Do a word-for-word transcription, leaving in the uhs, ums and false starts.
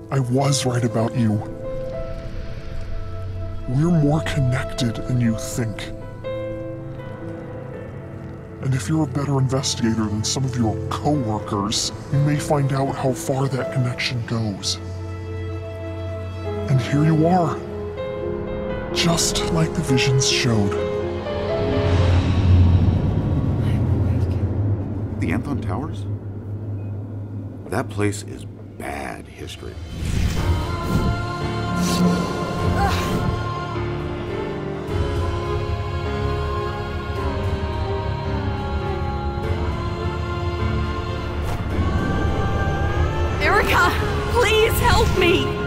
I was right about you. We're more connected than you think. And if you're a better investigator than some of your co-workers, you may find out how far that connection goes. And here you are. Just like the visions showed. The Anthon Towers? That place is bad history. Erica, please help me!